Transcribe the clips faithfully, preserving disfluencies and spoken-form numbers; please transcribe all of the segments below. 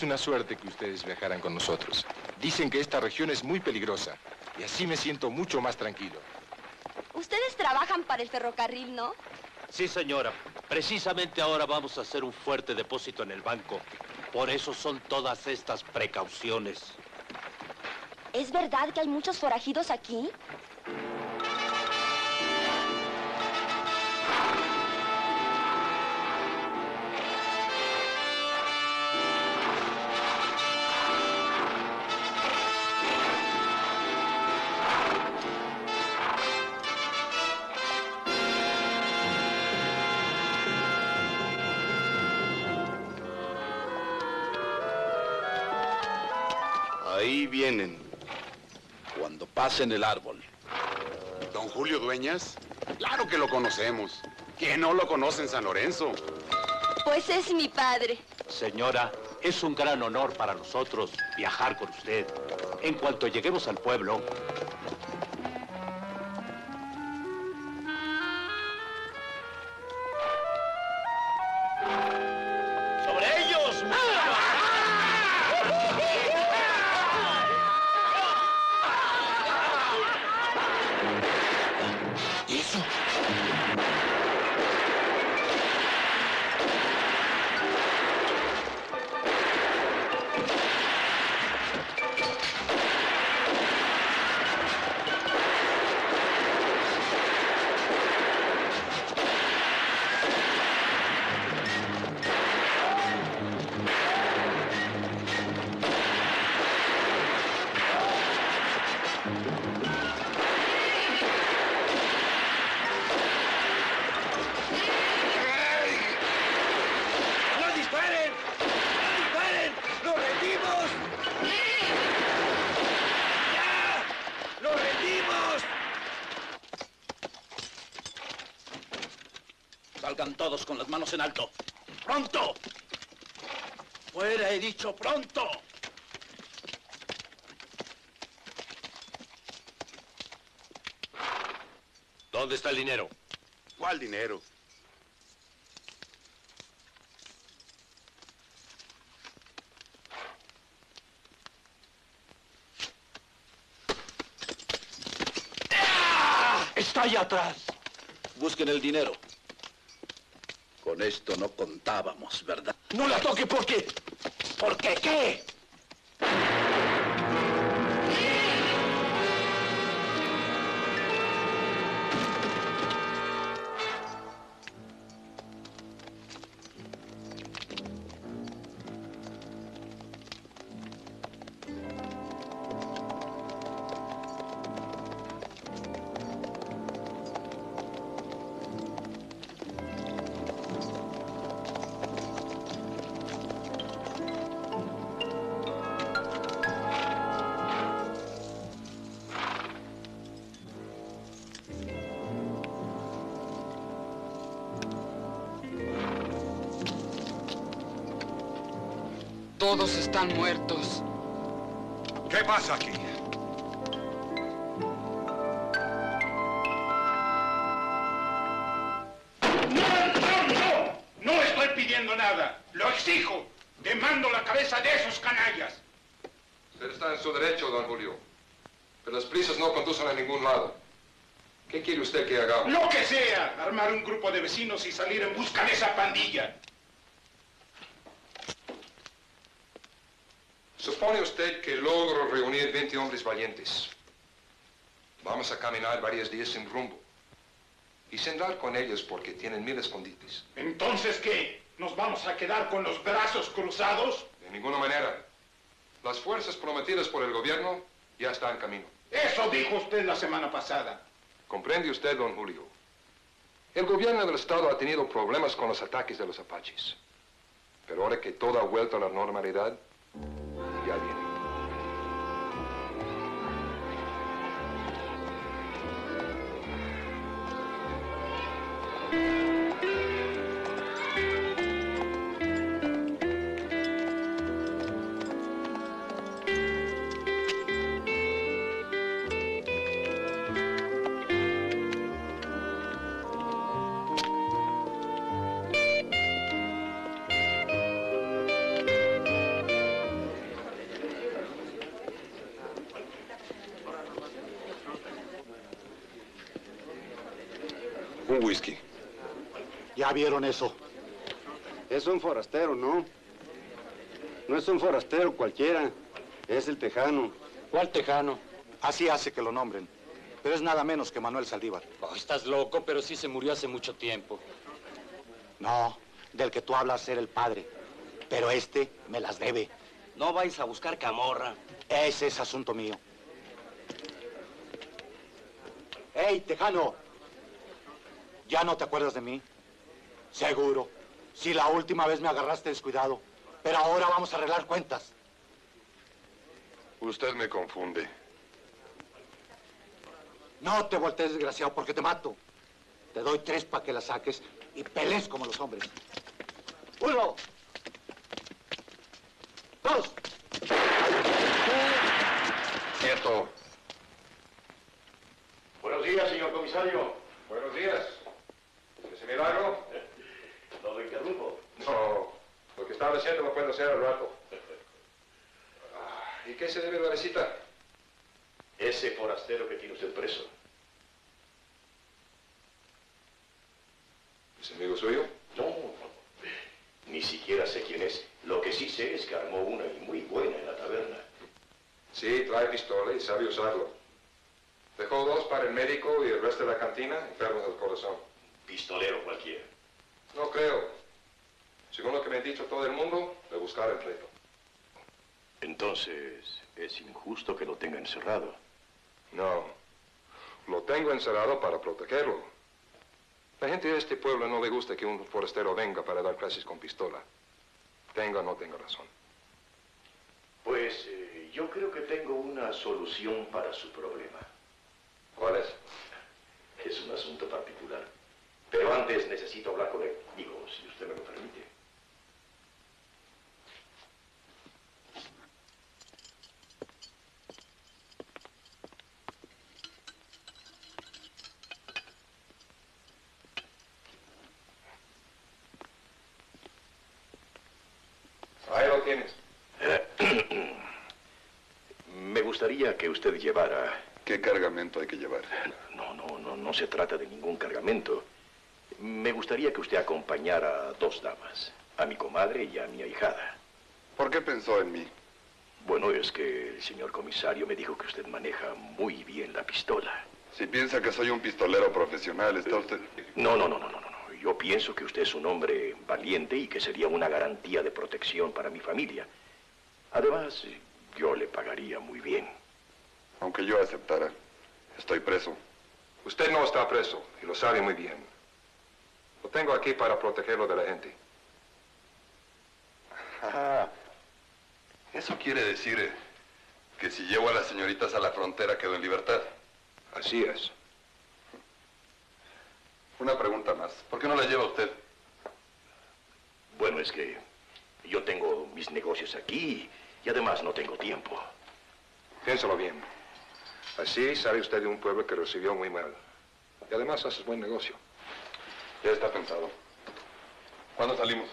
Es una suerte que ustedes viajaran con nosotros. Dicen que esta región es muy peligrosa y así me siento mucho más tranquilo. Ustedes trabajan para el ferrocarril, ¿no? Sí, señora. Precisamente ahora vamos a hacer un fuerte depósito en el banco. Por eso son todas estas precauciones. ¿Es verdad que hay muchos forajidos aquí? Ahí vienen, cuando pasen el árbol. ¿Don Julio Dueñas? Claro que lo conocemos. ¿Quién no lo conoce en San Lorenzo? Pues es mi padre. Señora, es un gran honor para nosotros viajar con usted. En cuanto lleguemos al pueblo... ¡Sobre ellos! Salgan todos con las manos en alto. ¡Pronto! ¡Fuera, he dicho, pronto! ¿Dónde está el dinero? ¿Cuál dinero? ¡Está allá atrás! Busquen el dinero. Con esto no contábamos, ¿verdad? ¡No la toque porque... ¿Porque qué? Todos están muertos. ¿Qué pasa aquí? ¡No, no, no! No estoy pidiendo nada. Lo exijo. Demando la cabeza de esos canallas. Usted está en su derecho, don Julio. Pero las prisas no conducen a ningún lado. ¿Qué quiere usted que hagamos? Lo que sea. Armar un grupo de vecinos y salir en busca de esa pandilla. Supone usted que logro reunir veinte hombres valientes. Vamos a caminar varios días sin rumbo. Y sin dar con ellos porque tienen mil escondites. ¿Entonces qué? ¿Nos vamos a quedar con los brazos cruzados? De ninguna manera. Las fuerzas prometidas por el gobierno ya están en camino. Eso dijo usted la semana pasada. ¿Comprende usted, don Julio? El gobierno del estado ha tenido problemas con los ataques de los apaches. Pero ahora que todo ha vuelto a la normalidad, ya viene. Un whisky. ¿Ya vieron eso? Es un forastero, ¿no? No es un forastero cualquiera. Es el tejano. ¿Cuál tejano? Así hace que lo nombren. Pero es nada menos que Manuel Saldívar. Oh, estás loco, pero sí se murió hace mucho tiempo. No, del que tú hablas era el padre. Pero este me las debe. No vais a buscar camorra. Ese es asunto mío. ¡Ey, tejano! ¿Ya no te acuerdas de mí? Seguro. Si la última vez me agarraste descuidado. Pero ahora vamos a arreglar cuentas. Usted me confunde. No te voltees, desgraciado, porque te mato. Te doy tres para que la saques y pelees como los hombres. Uno. Dos. Quieto. Buenos días, señor comisario. Buenos días. ¿Ese milagro? ¿No lo interrumpo? No. Lo que estaba haciendo lo puedo hacer al rato. ¿Y qué se debe a la visita? Ese forastero que tiene usted preso. ¿Es amigo suyo? No, ni siquiera sé quién es. Lo que sí sé es que armó una y muy buena en la taberna. Sí, trae pistola y sabe usarlo. Dejó dos para el médico y el resto de la cantina enfermo del corazón. Pistolero cualquiera. No creo. Según lo que me ha dicho todo el mundo, le buscaron pleito. Entonces, es injusto que lo tenga encerrado. No. Lo tengo encerrado para protegerlo. La gente de este pueblo no le gusta que un forastero venga para dar clases con pistola. Tenga o no tenga razón. Pues eh, yo creo que tengo una solución para su problema. ¿Cuál es? Es un asunto particular. Pero antes necesito hablar con él. Digo, si usted me lo permite. Ahí lo tienes. Me gustaría que usted llevara... ¿Qué cargamento hay que llevar? No, no, no, no se trata de ningún cargamento. Me gustaría que usted acompañara a dos damas, a mi comadre y a mi ahijada. ¿Por qué pensó en mí? Bueno, es que el señor comisario me dijo que usted maneja muy bien la pistola. Si piensa que soy un pistolero profesional, ¿está usted...? No, no, no, no, no, no. Yo pienso que usted es un hombre valiente y que sería una garantía de protección para mi familia. Además, yo le pagaría muy bien. Aunque yo aceptara, estoy preso. Usted no está preso y lo sabe muy bien. Lo tengo aquí para protegerlo de la gente. Ah, eso quiere decir eh, que si llevo a las señoritas a la frontera quedo en libertad. Así es. Una pregunta más. ¿Por qué no la lleva usted? Bueno, es que yo tengo mis negocios aquí y además no tengo tiempo. Piénsalo bien. Así sale usted de un pueblo que recibió muy mal. Y además hace buen negocio. Ya está pensado. ¿Cuándo salimos?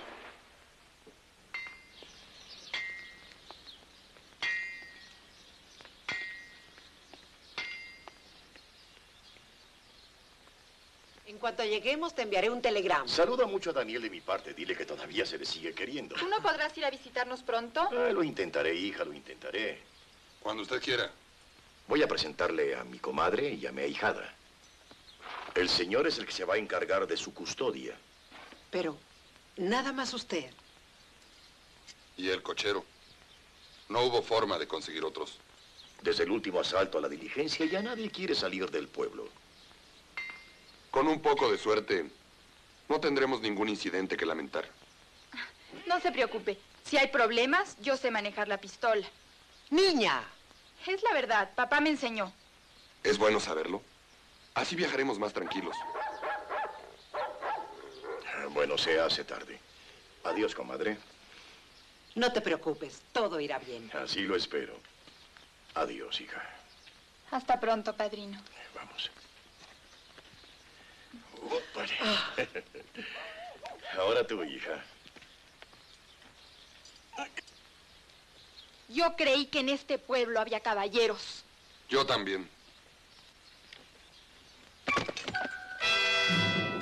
En cuanto lleguemos, te enviaré un telegrama. Saluda mucho a Daniel de mi parte. Dile que todavía se le sigue queriendo. ¿Tú no podrás ir a visitarnos pronto? Ah, lo intentaré, hija, lo intentaré. Cuando usted quiera. Voy a presentarle a mi comadre y a mi ahijada. El señor es el que se va a encargar de su custodia. Pero, nada más usted. ¿Y el cochero? No hubo forma de conseguir otros. Desde el último asalto a la diligencia ya nadie quiere salir del pueblo. Con un poco de suerte, no tendremos ningún incidente que lamentar. No se preocupe. Si hay problemas, yo sé manejar la pistola. ¡Niña! Es la verdad. Papá me enseñó. Es bueno saberlo. Así viajaremos más tranquilos. Bueno, se hace tarde. Adiós, comadre. No te preocupes. Todo irá bien. Así lo espero. Adiós, hija. Hasta pronto, padrino. Vamos. Vale. Ahora tú, hija. Yo creí que en este pueblo había caballeros. Yo también.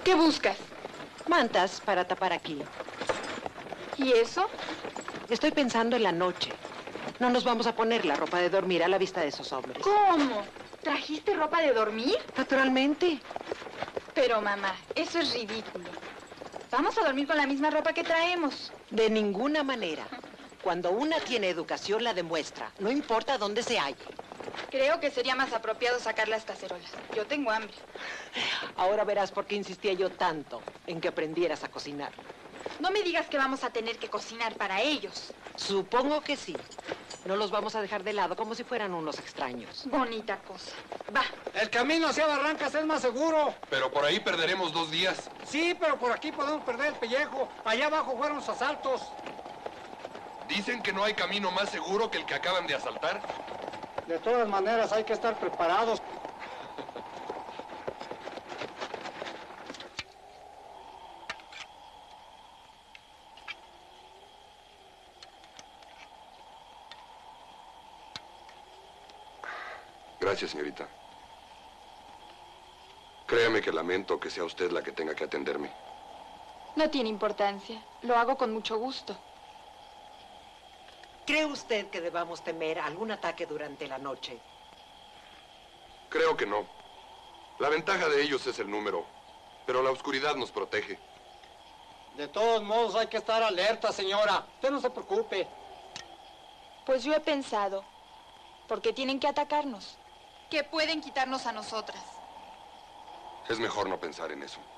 ¿Qué buscas? Mantas para tapar aquí. ¿Y eso? Estoy pensando en la noche. No nos vamos a poner la ropa de dormir a la vista de esos hombres. ¿Cómo? ¿Trajiste ropa de dormir? Naturalmente. Pero, mamá, eso es ridículo. Vamos a dormir con la misma ropa que traemos. De ninguna manera. Cuando una tiene educación, la demuestra. No importa dónde se halle. Creo que sería más apropiado sacar las cacerolas. Yo tengo hambre. Ahora verás por qué insistía yo tanto en que aprendieras a cocinar. No me digas que vamos a tener que cocinar para ellos. Supongo que sí. No los vamos a dejar de lado como si fueran unos extraños. Bonita cosa. Va. El camino hacia Barrancas es más seguro. Pero por ahí perderemos dos días. Sí, pero por aquí podemos perder el pellejo. Allá abajo fueron los asaltos. Dicen que no hay camino más seguro que el que acaban de asaltar. De todas maneras, hay que estar preparados. Gracias, señorita. Créame que lamento que sea usted la que tenga que atenderme. No tiene importancia. Lo hago con mucho gusto. ¿Cree usted que debamos temer algún ataque durante la noche? Creo que no. La ventaja de ellos es el número, pero la oscuridad nos protege. De todos modos, hay que estar alerta, señora. Usted no se preocupe. Pues yo he pensado, ¿por qué tienen que atacarnos? Que pueden quitarnos a nosotras. Es mejor no pensar en eso.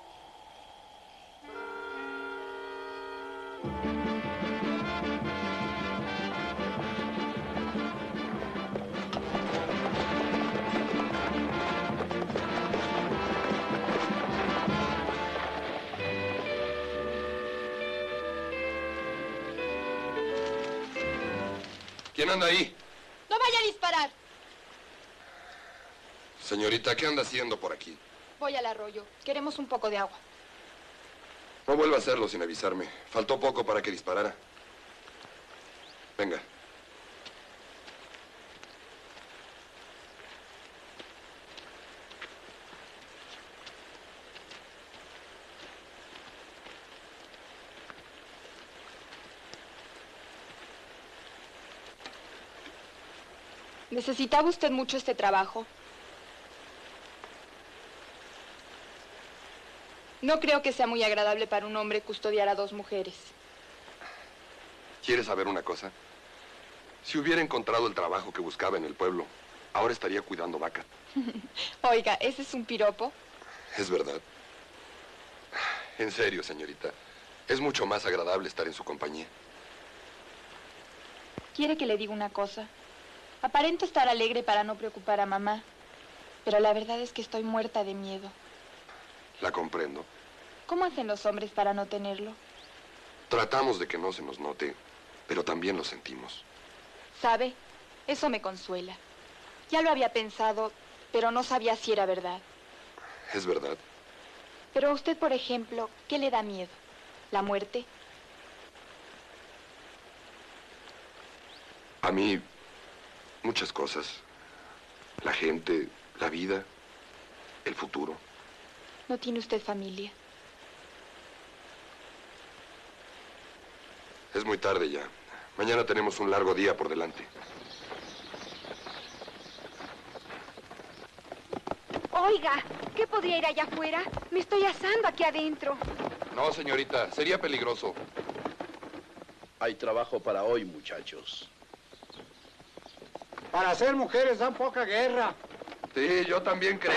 ¿Quién anda ahí? ¡No vaya a disparar! Señorita, ¿qué anda haciendo por aquí? Voy al arroyo. Queremos un poco de agua. No vuelva a hacerlo sin avisarme. Faltó poco para que disparara. Venga. ¿Necesitaba usted mucho este trabajo? No creo que sea muy agradable para un hombre custodiar a dos mujeres. ¿Quieres saber una cosa? Si hubiera encontrado el trabajo que buscaba en el pueblo, ahora estaría cuidando vaca. Oiga, ¿ese es un piropo? Es verdad. En serio, señorita. Es mucho más agradable estar en su compañía. ¿Quiere que le diga una cosa? Aparento estar alegre para no preocupar a mamá, pero la verdad es que estoy muerta de miedo. La comprendo. ¿Cómo hacen los hombres para no tenerlo? Tratamos de que no se nos note, pero también lo sentimos. ¿Sabe? Eso me consuela. Ya lo había pensado, pero no sabía si era verdad. Es verdad. Pero a usted, por ejemplo, ¿qué le da miedo? ¿La muerte? A mí, muchas cosas. La gente, la vida, el futuro. ¿No tiene usted familia? Es muy tarde ya. Mañana tenemos un largo día por delante. Oiga, ¿qué podría ir allá afuera? Me estoy asando aquí adentro. No, señorita, sería peligroso. Hay trabajo para hoy, muchachos. Para ser mujeres dan poca guerra. Sí, yo también creí.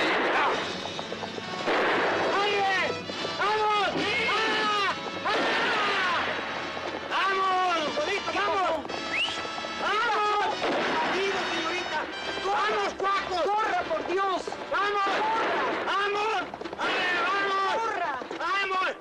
¡Aire! ¡Vamos! ¡Ah! ¡Ah! ¡Vamos! ¡Solito, vamos! ¡Vamos! ¡Marido, señorita! ¡Vamos, cuacos! ¡Corra, por Dios! ¡Vamos! ¡Corra! ¡Vamos! ¡Ale, vamos! ¡Corra! ¡Vamos!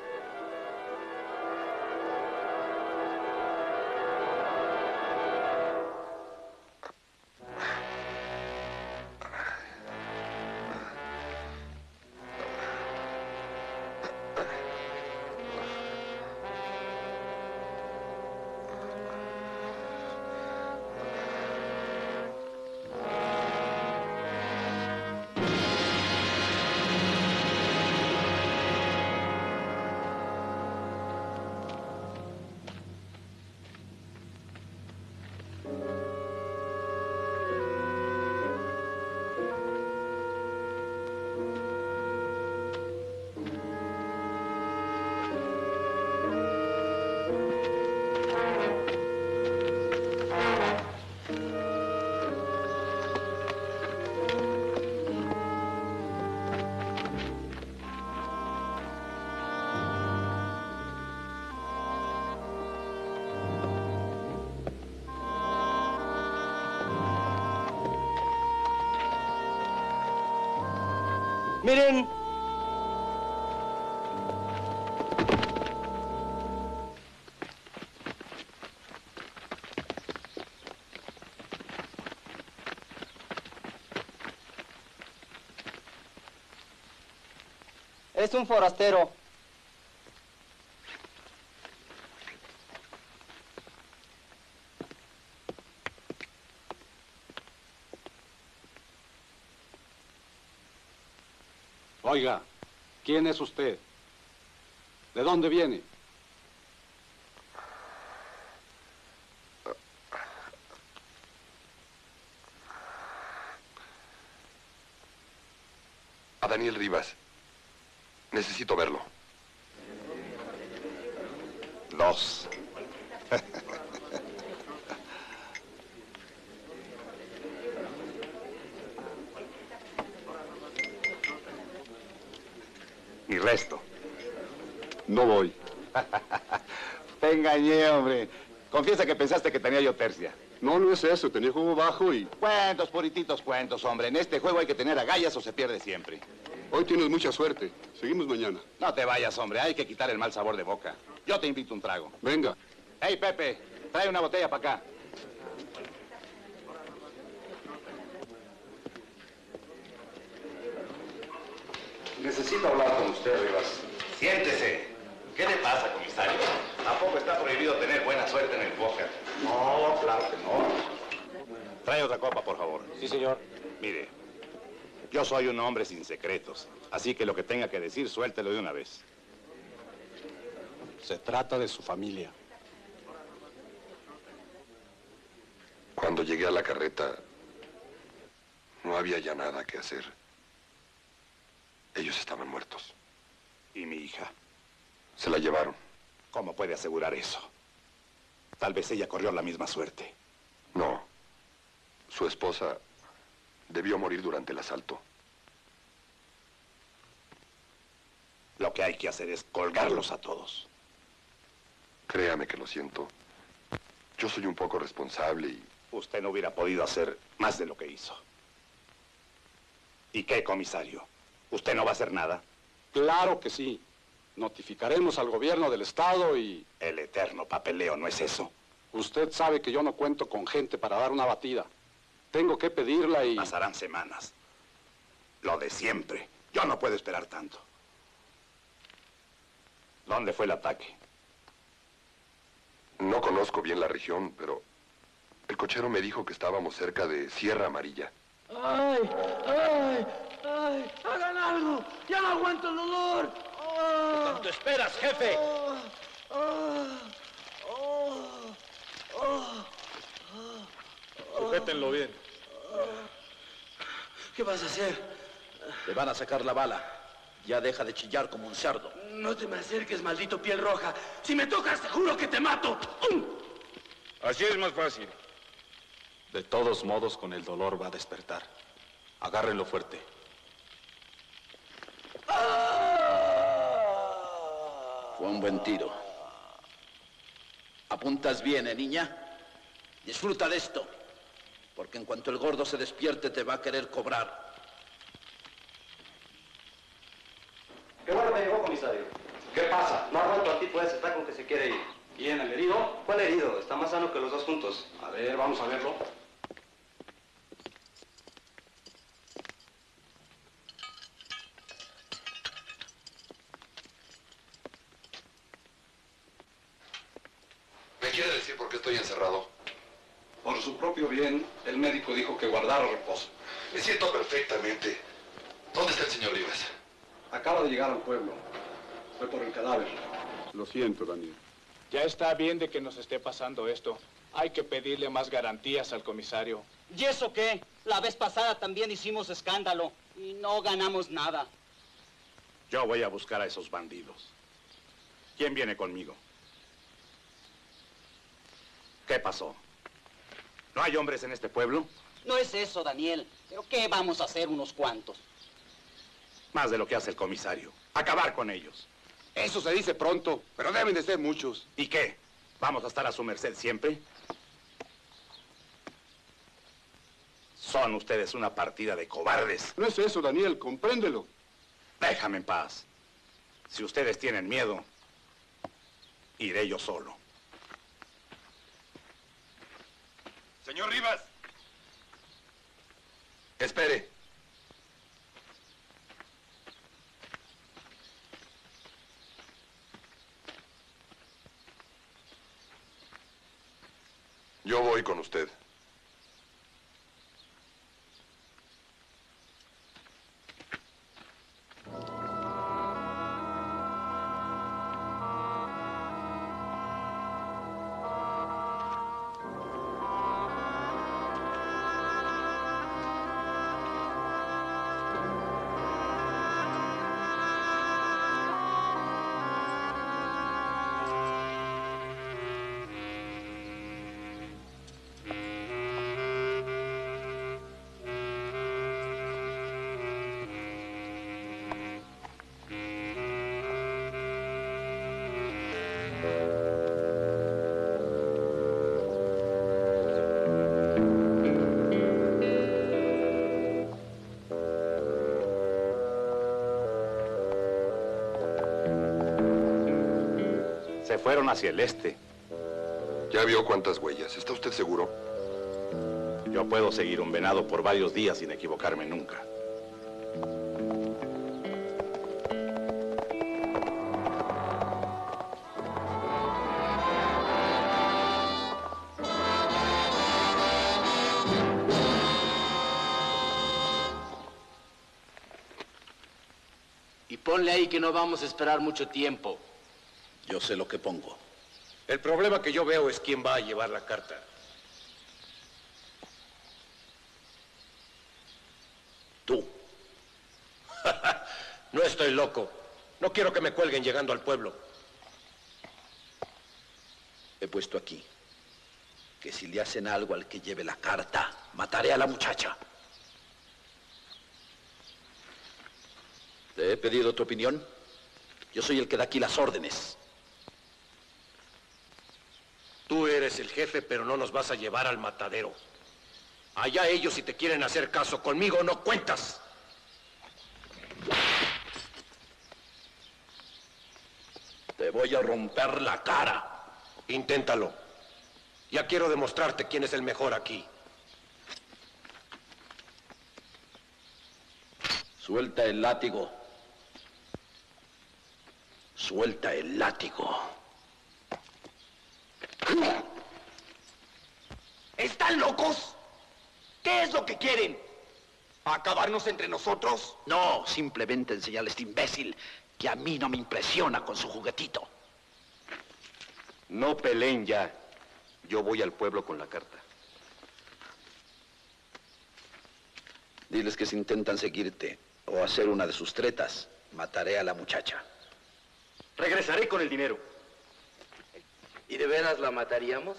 Miren. Es un forastero. Oiga, ¿quién es usted? ¿De dónde viene? A Daniel Rivas. Necesito verlo. Dos. Mi resto. No voy. Te engañé, hombre. Confiesa que pensaste que tenía yo tercia. No, no es eso. Tenía juego bajo y... Cuentos, purititos cuentos, hombre. En este juego hay que tener agallas o se pierde siempre. Hoy tienes mucha suerte. Seguimos mañana. No te vayas, hombre. Hay que quitar el mal sabor de boca. Yo te invito un trago. Venga. Hey, Pepe, trae una botella para acá. Necesito hablar con usted, Rivas. Siéntese. ¿Qué le pasa, comisario? ¿Tampoco está prohibido tener buena suerte en el póker? No, claro que no. Trae otra copa, por favor. Sí, señor. Mire, yo soy un hombre sin secretos, así que lo que tenga que decir, suéltelo de una vez. Se trata de su familia. Cuando llegué a la carreta, no había ya nada que hacer. Ellos estaban muertos. ¿Y mi hija? Se la llevaron. ¿Cómo puede asegurar eso? Tal vez ella corrió la misma suerte. No. Su esposa debió morir durante el asalto. Lo que hay que hacer es colgarlos a todos. Créame que lo siento. Yo soy un poco responsable y... Usted no hubiera podido hacer más de lo que hizo. ¿Y qué, comisario? ¿Usted no va a hacer nada? Claro que sí. Notificaremos al gobierno del estado y... El eterno papeleo, ¿no es eso? Usted sabe que yo no cuento con gente para dar una batida. Tengo que pedirla y... Pasarán semanas. Lo de siempre. Yo no puedo esperar tanto. ¿Dónde fue el ataque? No conozco bien la región, pero el cochero me dijo que estábamos cerca de Sierra Amarilla. ¡Ay! ¡Ay! ¡Ay! ¡Hagan algo! ¡Ya no aguanto el dolor! ¿Qué tanto esperas, jefe? Sujétenlo bien. ¿Qué vas a hacer? Le van a sacar la bala. Ya deja de chillar como un cerdo. No te me acerques, maldito piel roja. Si me tocas, te juro que te mato. Así es más fácil. De todos modos, con el dolor va a despertar. Agárrenlo fuerte. Fue un buen tiro. ¿Apuntas bien, eh, niña? Disfruta de esto, porque en cuanto el gordo se despierte te va a querer cobrar. Qué bueno que llegó, comisario. ¿Qué pasa? No aguanto al tipo ese, está con que se quiere ir. ¿Quién, el herido? ¿Cuál herido? Está más sano que los dos juntos. A ver, vamos a verlo. ¿Me quiere decir por qué estoy encerrado? Por su propio bien, el médico dijo que guardara reposo. Me siento perfectamente. ¿Dónde está el señor Rivas? Acaba de llegar al pueblo. Fue por el cadáver. Lo siento, Daniel. Ya está bien de que nos esté pasando esto. Hay que pedirle más garantías al comisario. ¿Y eso qué? La vez pasada también hicimos escándalo y no ganamos nada. Yo voy a buscar a esos bandidos. ¿Quién viene conmigo? ¿Qué pasó? ¿No hay hombres en este pueblo? No es eso, Daniel. ¿Pero qué vamos a hacer unos cuantos? Más de lo que hace el comisario. Acabar con ellos. Eso se dice pronto, pero deben de ser muchos. ¿Y qué? ¿Vamos a estar a su merced siempre? Son ustedes una partida de cobardes. No es eso, Daniel, compréndelo. Déjame en paz. Si ustedes tienen miedo, iré yo solo. Señor Rivas. Espere. Yo voy con usted. Se fueron hacia el este. ¿Ya vio cuántas huellas? ¿Está usted seguro? Yo puedo seguir un venado por varios días sin equivocarme nunca. Y ponle ahí que no vamos a esperar mucho tiempo. Yo sé lo que pongo. El problema que yo veo es quién va a llevar la carta. Tú. No estoy loco. No quiero que me cuelguen llegando al pueblo. He puesto aquí que si le hacen algo al que lleve la carta, mataré a la muchacha. ¿Te he pedido tu opinión? Yo soy el que da aquí las órdenes. Tú eres el jefe, pero no nos vas a llevar al matadero. Allá ellos si te quieren hacer caso. Conmigo no cuentas. Te voy a romper la cara. Inténtalo. Ya quiero demostrarte quién es el mejor aquí. Suelta el látigo. Suelta el látigo. ¿Están locos? ¿Qué es lo que quieren? ¿Acabarnos entre nosotros? No, simplemente enseñarle a este imbécil que a mí no me impresiona con su juguetito. No peleen ya. Yo voy al pueblo con la carta. Diles que si intentan seguirte o hacer una de sus tretas, mataré a la muchacha. Regresaré con el dinero. ¿Y de veras la mataríamos?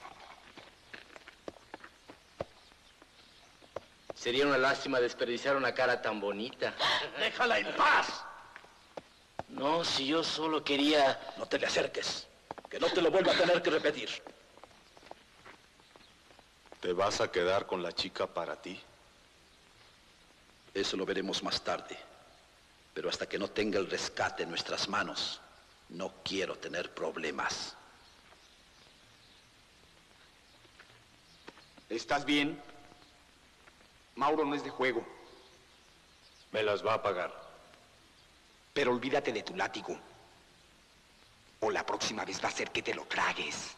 Sería una lástima desperdiciar una cara tan bonita. ¡Déjala en paz! No, si yo solo quería... No te le acerques, que no te lo vuelva a tener que repetir. ¿Te vas a quedar con la chica para ti? Eso lo veremos más tarde. Pero hasta que no tenga el rescate en nuestras manos, no quiero tener problemas. ¿Estás bien? Mauro no es de juego. Me las va a pagar. Pero olvídate de tu látigo. O la próxima vez va a ser que te lo tragues.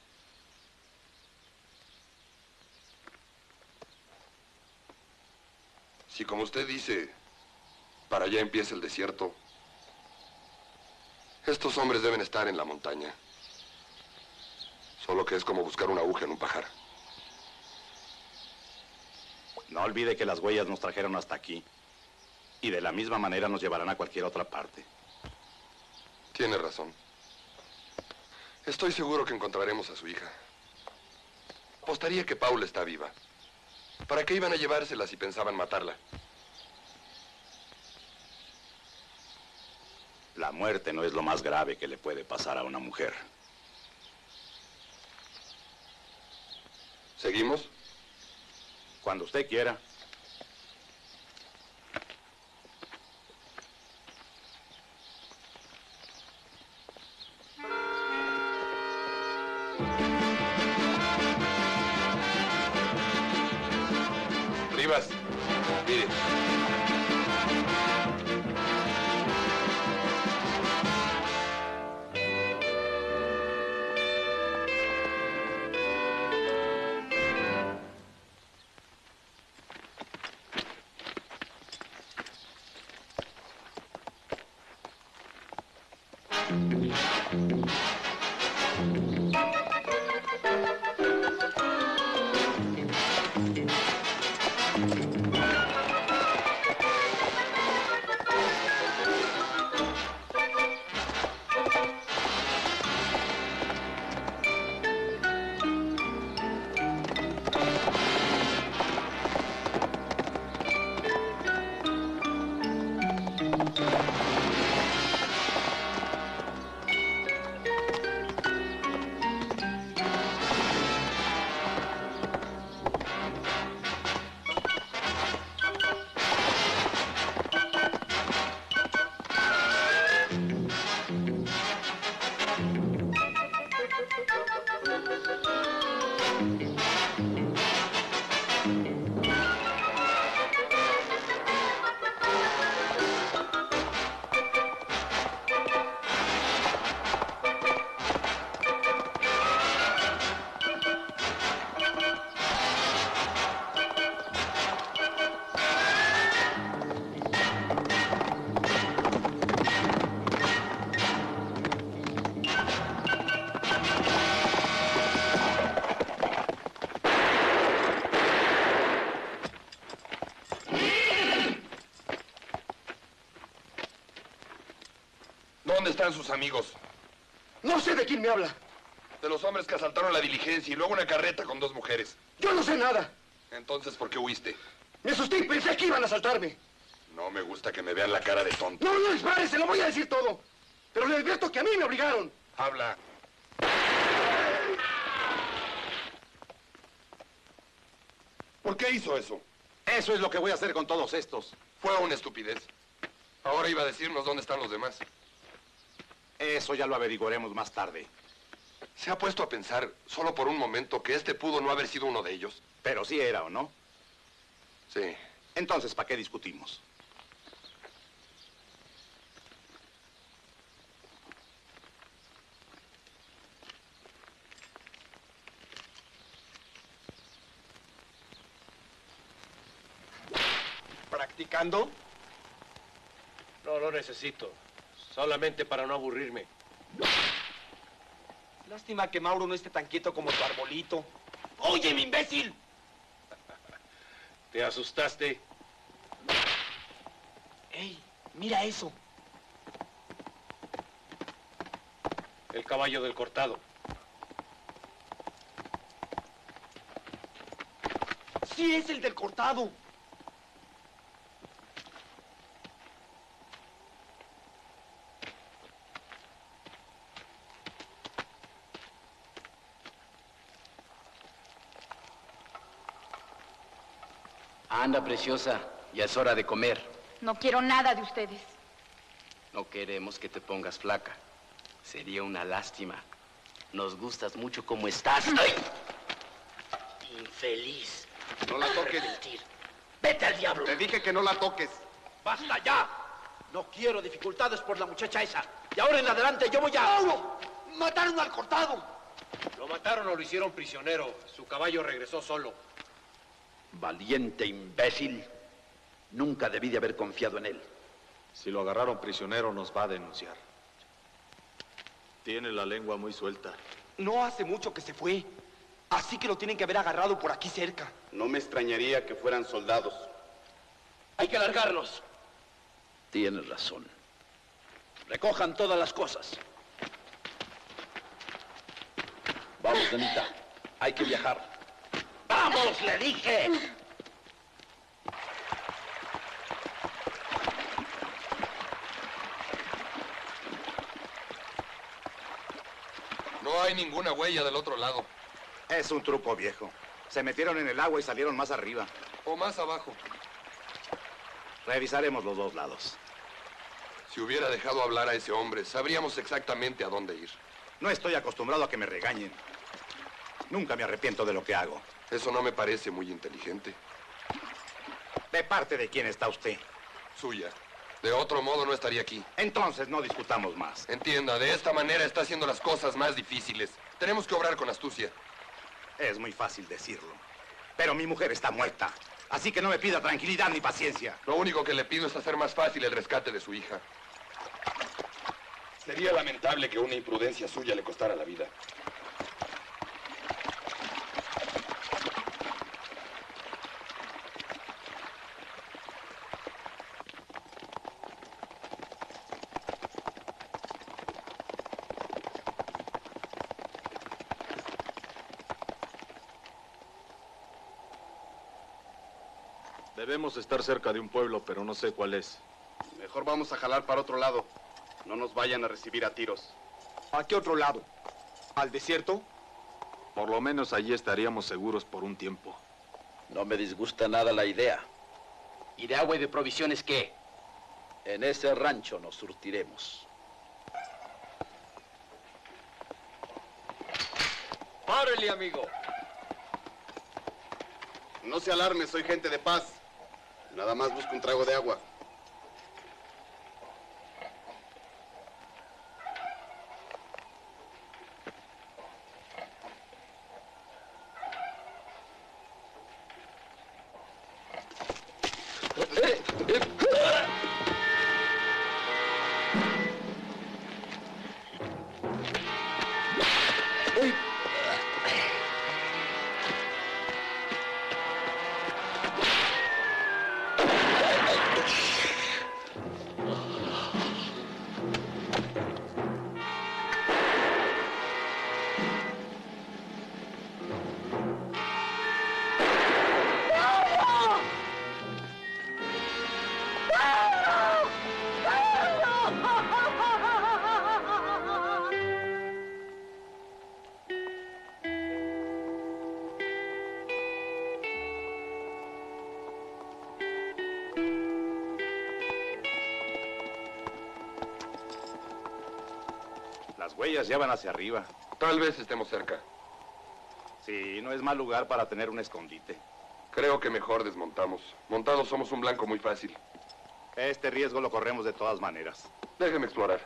Si como usted dice, para allá empieza el desierto, estos hombres deben estar en la montaña. Solo que es como buscar una aguja en un pajar. No olvide que las huellas nos trajeron hasta aquí. Y de la misma manera nos llevarán a cualquier otra parte. Tiene razón. Estoy seguro que encontraremos a su hija. Apostaría que Paula está viva. ¿Para qué iban a llevársela si pensaban matarla? La muerte no es lo más grave que le puede pasar a una mujer. ¿Seguimos? Cuando usted quiera. Rivas, mire. ¿Dónde están sus amigos? No sé de quién me habla. De los hombres que asaltaron la diligencia y luego una carreta con dos mujeres. Yo no sé nada. Entonces, ¿por qué huiste? Me asusté y pensé que iban a asaltarme. No me gusta que me vean la cara de tonto. No, no dispare, se lo voy a decir todo. Pero le advierto que a mí me obligaron. Habla. ¿Por qué hizo eso? Eso es lo que voy a hacer con todos estos. Fue una estupidez. Ahora iba a decirnos dónde están los demás. Eso ya lo averiguaremos más tarde. ¿Se ha puesto a pensar, solo por un momento, que este pudo no haber sido uno de ellos? Pero sí era, ¿o no? Sí. Entonces, ¿para qué discutimos? ¿Practicando? No lo necesito. Solamente para no aburrirme. Lástima que Mauro no esté tan quieto como tu arbolito. ¡Oye, mi imbécil! ¿Te asustaste? ¡Ey! ¡Mira eso! El caballo del cortado. ¡Sí es el del cortado! Anda, preciosa, ya es hora de comer. No quiero nada de ustedes. No queremos que te pongas flaca. Sería una lástima. Nos gustas mucho como estás. ¡Ay! Infeliz. No la toques. ¡Vete al diablo! Te dije que no la toques. ¡Basta ya! No quiero dificultades por la muchacha esa. Y ahora en adelante yo voy a... ¡Mauro! ¡Mataron al cortado! Lo mataron o lo hicieron prisionero. Su caballo regresó solo. Valiente imbécil. Nunca debí de haber confiado en él. Si lo agarraron prisionero, nos va a denunciar. Tiene la lengua muy suelta. No hace mucho que se fue. Así que lo tienen que haber agarrado por aquí cerca. No me extrañaría que fueran soldados. Hay que largarnos. Tienes razón. Recojan todas las cosas. Vamos, Anita. Hay que viajar. ¡Vamos, le dije! No hay ninguna huella del otro lado. Es un truco viejo. Se metieron en el agua y salieron más arriba. O más abajo. Revisaremos los dos lados. Si hubiera dejado hablar a ese hombre, sabríamos exactamente a dónde ir. No estoy acostumbrado a que me regañen. Nunca me arrepiento de lo que hago. Eso no me parece muy inteligente. ¿De parte de quién está usted? Suya. De otro modo no estaría aquí. Entonces no discutamos más. Entienda, de esta manera está haciendo las cosas más difíciles. Tenemos que obrar con astucia. Es muy fácil decirlo. Pero mi mujer está muerta. Así que no me pida tranquilidad ni paciencia. Lo único que le pido es hacer más fácil el rescate de su hija. Sería lamentable que una imprudencia suya le costara la vida. Debemos estar cerca de un pueblo, pero no sé cuál es. Mejor vamos a jalar para otro lado. No nos vayan a recibir a tiros. ¿A qué otro lado? ¿Al desierto? Por lo menos allí estaríamos seguros por un tiempo. No me disgusta nada la idea. ¿Y de agua y de provisiones qué? En ese rancho nos surtiremos. ¡Párele, amigo! No se alarme, soy gente de paz. Nada más busco un trago de agua. Las huellas ya van hacia arriba. Tal vez estemos cerca. Sí, no es mal lugar para tener un escondite. Creo que mejor desmontamos. Montados somos un blanco muy fácil. Este riesgo lo corremos de todas maneras. Déjeme explorar.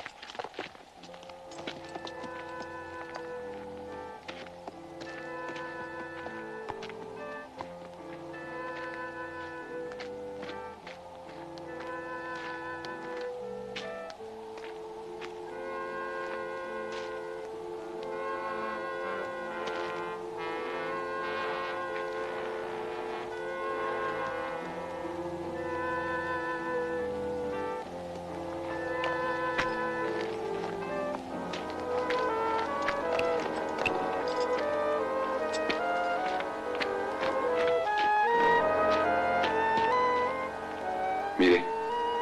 Mire.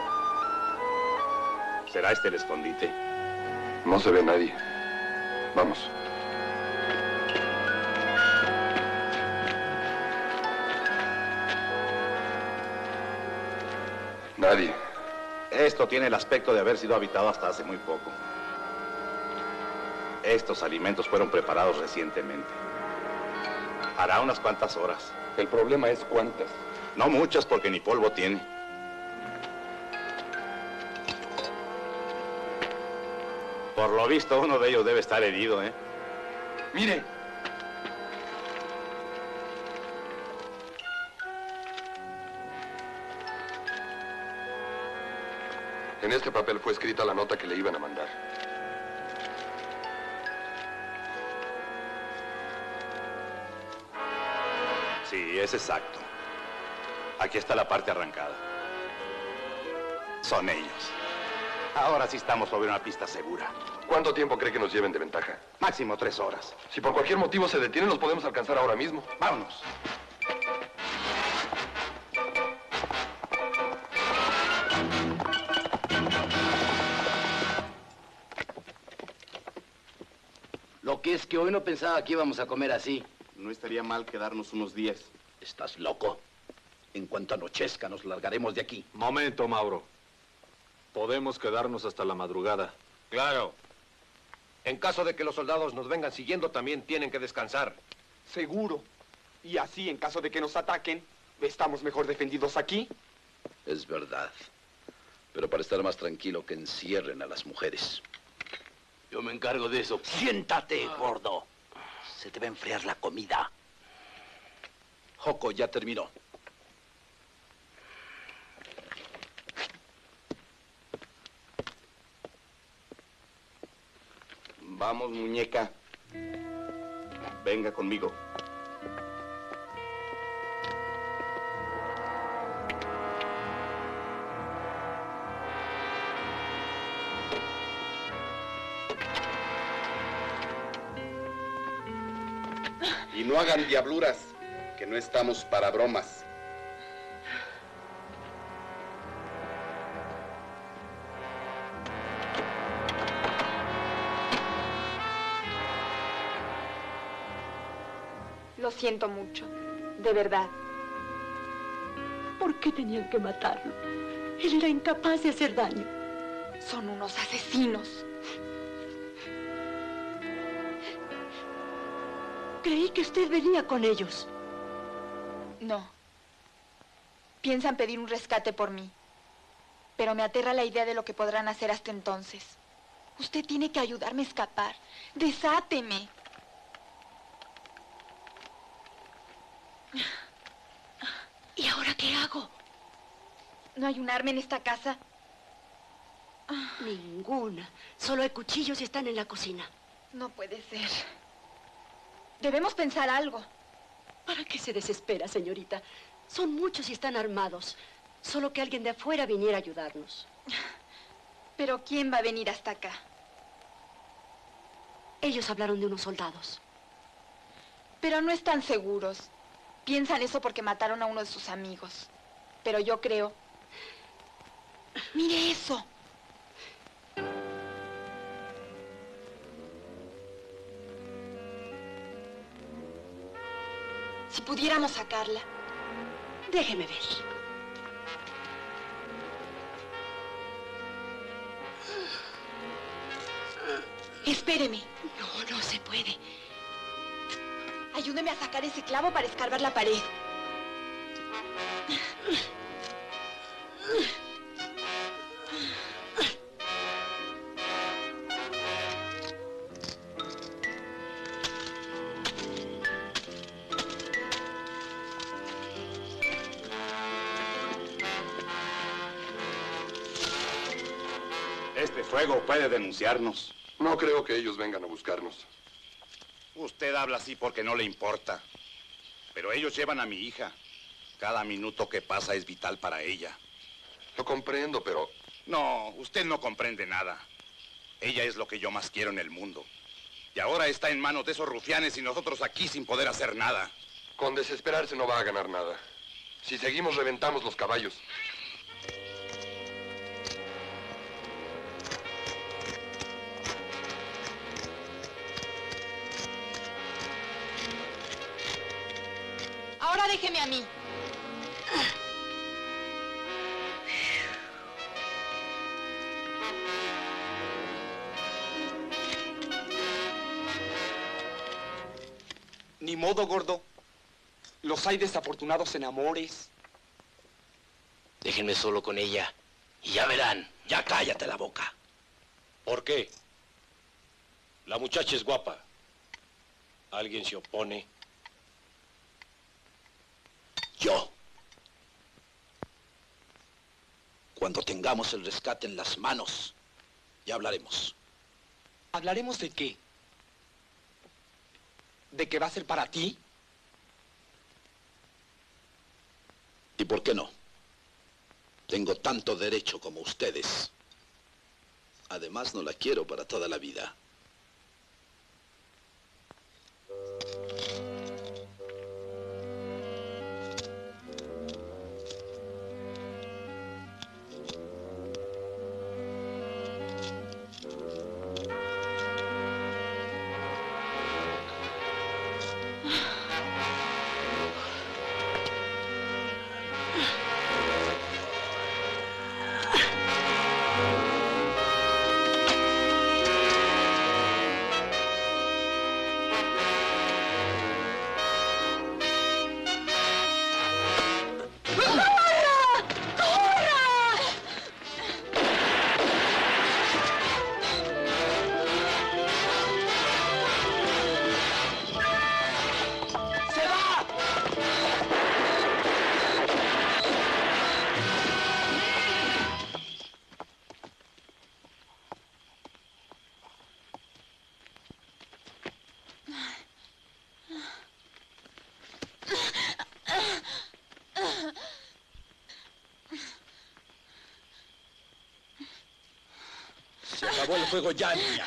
¿Será este el escondite? No se ve nadie. Vamos. Nadie. Esto tiene el aspecto de haber sido habitado hasta hace muy poco. Estos alimentos fueron preparados recientemente. Hará unas cuantas horas. El problema es cuántas. No muchas, porque ni polvo tiene. Por lo visto, uno de ellos debe estar herido, ¿eh? ¡Mire! En este papel fue escrita la nota que le iban a mandar. Sí, es exacto. Aquí está la parte arrancada. Son ellos. Ahora sí estamos sobre una pista segura. ¿Cuánto tiempo cree que nos lleven de ventaja? Máximo tres horas. Si por cualquier motivo se detienen, los podemos alcanzar ahora mismo. Vámonos. Lo que es que hoy no pensaba que íbamos a comer así. No estaría mal quedarnos unos días. ¿Estás loco? En cuanto anochezca, nos largaremos de aquí. Momento, Mauro. Podemos quedarnos hasta la madrugada. Claro. En caso de que los soldados nos vengan siguiendo, también tienen que descansar. Seguro. Y así, en caso de que nos ataquen, ¿Estamos mejor defendidos aquí? Es verdad. Pero para estar más tranquilo, que encierren a las mujeres. Yo me encargo de eso. Siéntate, gordo. Se te va a enfriar la comida. Joko ya terminó. Vamos, muñeca. Venga conmigo. Y no hagan diabluras, que no estamos para bromas. Lo siento mucho, de verdad. ¿Por qué tenían que matarlo? Él era incapaz de hacer daño. Son unos asesinos. Creí que usted venía con ellos. No. Piensan pedir un rescate por mí. Pero me aterra la idea de lo que podrán hacer hasta entonces. Usted tiene que ayudarme a escapar. Desáteme. ¿Y ahora qué hago? ¿No hay un arma en esta casa? Ninguna. Solo hay cuchillos y están en la cocina. No puede ser. Debemos pensar algo. ¿Para qué se desespera, señorita? Son muchos y están armados. Solo que alguien de afuera viniera a ayudarnos. ¿Pero quién va a venir hasta acá? Ellos hablaron de unos soldados. Pero no están seguros. Piensan eso porque mataron a uno de sus amigos. Pero yo creo... ¡Mire eso! Si pudiéramos sacarla. Déjeme ver. Espéreme. No, no se puede. Ayúdeme a sacar ese clavo para escarbar la pared. Este fuego puede denunciarnos. No creo que ellos vengan a buscarnos. Usted habla así porque no le importa. Pero ellos llevan a mi hija. Cada minuto que pasa es vital para ella. Lo comprendo, pero... No, usted no comprende nada. Ella es lo que yo más quiero en el mundo. Y ahora está en manos de esos rufianes y nosotros aquí sin poder hacer nada. Con desesperarse no va a ganar nada. Si seguimos, reventamos los caballos. Ahora déjeme a mí. Ni modo, gordo. Los hay desafortunados en amores. Déjenme solo con ella y ya verán. Ya cállate la boca. ¿Por qué? La muchacha es guapa. ¿Alguien se opone? Yo. Cuando tengamos el rescate en las manos, ya hablaremos. ¿Hablaremos de qué? ¿De qué va a ser para ti? ¿Y por qué no? Tengo tanto derecho como ustedes. Además, no la quiero para toda la vida. acabó el juego ya, niña.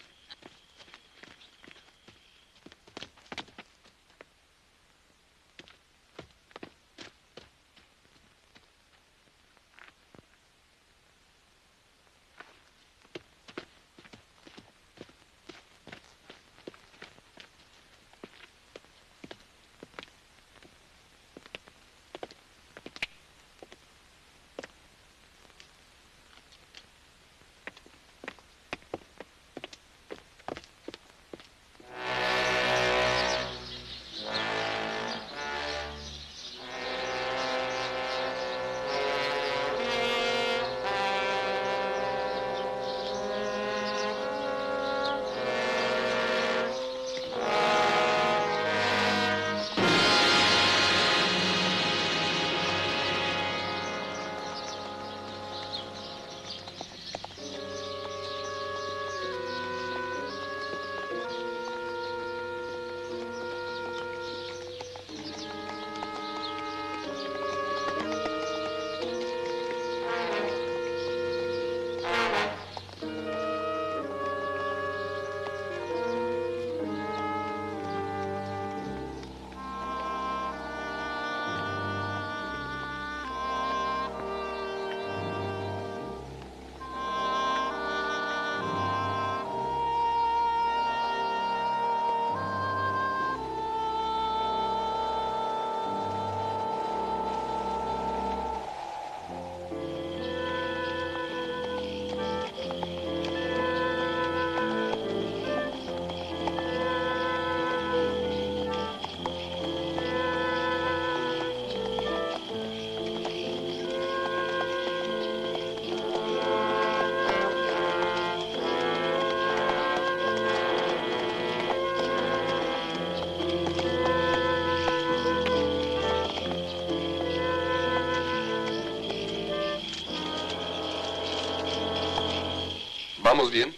¿Vamos bien?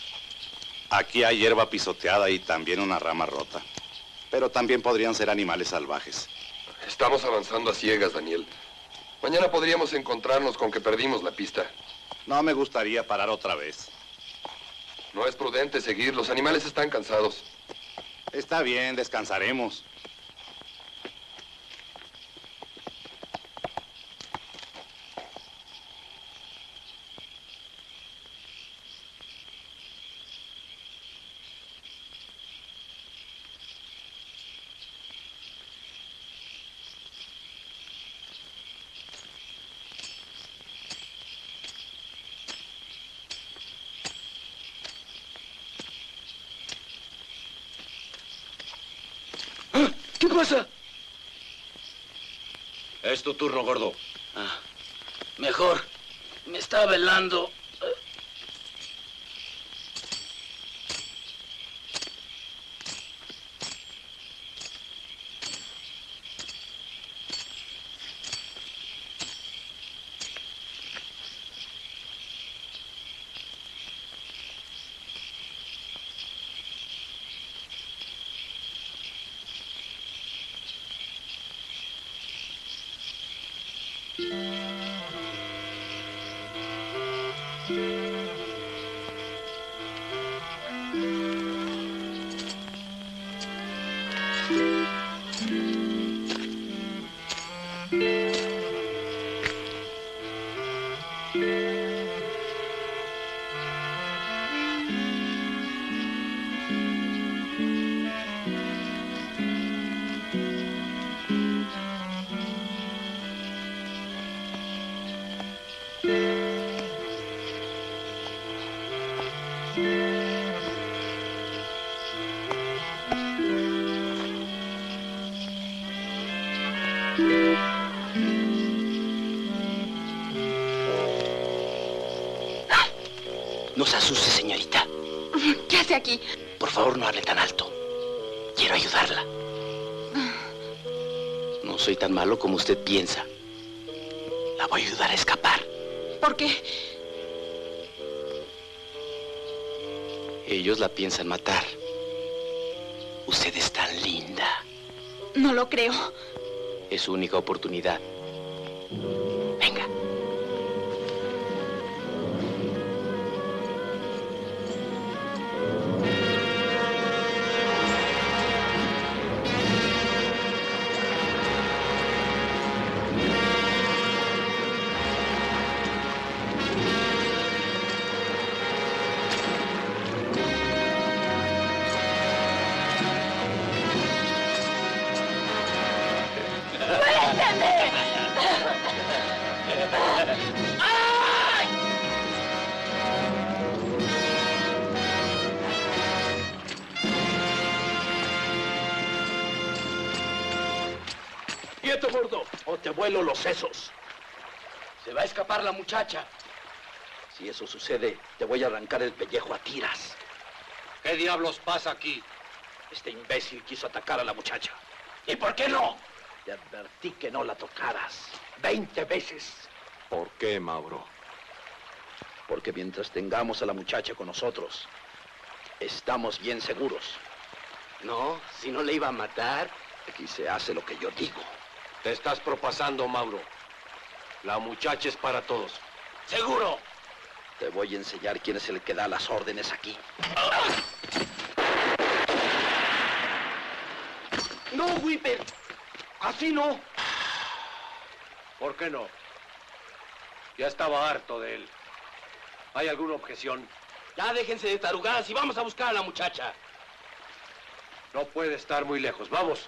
Aquí hay hierba pisoteada y también una rama rota. Pero también podrían ser animales salvajes. Estamos avanzando a ciegas, Daniel. Mañana podríamos encontrarnos con que perdimos la pista. No me gustaría parar otra vez. No es prudente seguir. Los animales están cansados. Está bien, descansaremos. ¿Qué pasa? Es tu turno, gordo. Ah, mejor. Me estaba velando. No se asuste, señorita. ¿Qué hace aquí? Por favor, no hable tan alto. Quiero ayudarla. No soy tan malo como usted piensa. La voy a ayudar a escapar. ¿Por qué? Ellos la piensan matar. Usted es tan linda. No lo creo. Es su única oportunidad. Venga. ¡Quieto, gordo! O te vuelo los sesos. Se va a escapar la muchacha. Si eso sucede, te voy a arrancar el pellejo a tiras. ¿Qué diablos pasa aquí? Este imbécil quiso atacar a la muchacha. ¿Y por qué no? Te advertí que no la tocaras. Veinte veces. ¿Por qué, Mauro? Porque mientras tengamos a la muchacha con nosotros, estamos bien seguros. No, si no le iba a matar, aquí se hace lo que yo digo. Te estás propasando, Mauro. La muchacha es para todos. ¡Seguro! Te voy a enseñar quién es el que da las órdenes aquí. No, Whipper. Así no. ¿Por qué no? Ya estaba harto de él. ¿Hay alguna objeción? Ya déjense de tarugadas y vamos a buscar a la muchacha. No puede estar muy lejos. ¡Vamos!